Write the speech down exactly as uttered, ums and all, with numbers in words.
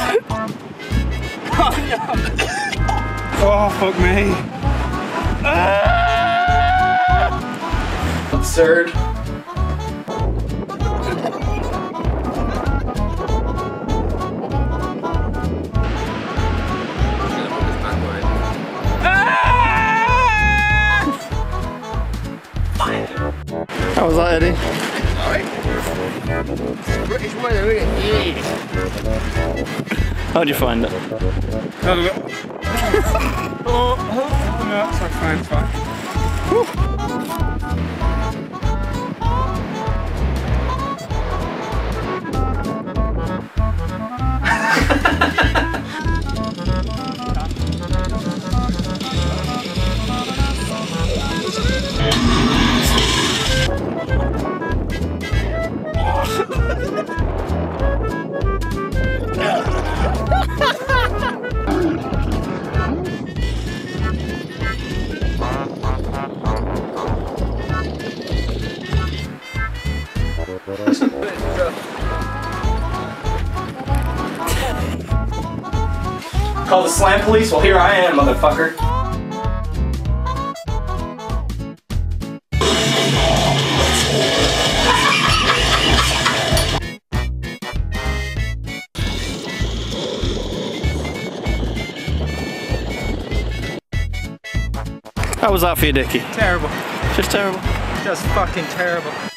Oh, fuck me. Absurd. How was that, Eddie? Alright. British weather, isn't it? How'd you find it? Oh, oh, oh, no, it's fine, it's fine. Whew. Call the slam police? Well, here I am, motherfucker. How was that for you, Dickie? Terrible. Just terrible. Just fucking terrible.